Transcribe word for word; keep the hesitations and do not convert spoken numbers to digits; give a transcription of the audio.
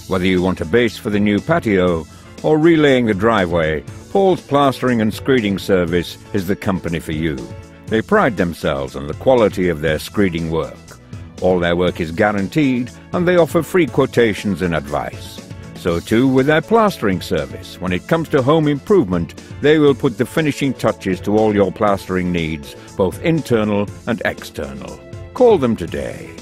Whether you want a base for the new patio or relaying the driveway, Paul's Plastering and Screeding service is the company for you. They pride themselves on the quality of their screeding work. All their work is guaranteed, and they offer free quotations and advice. So too with their plastering service. When it comes to home improvement, they will put the finishing touches to all your plastering needs, both internal and external. Call them today.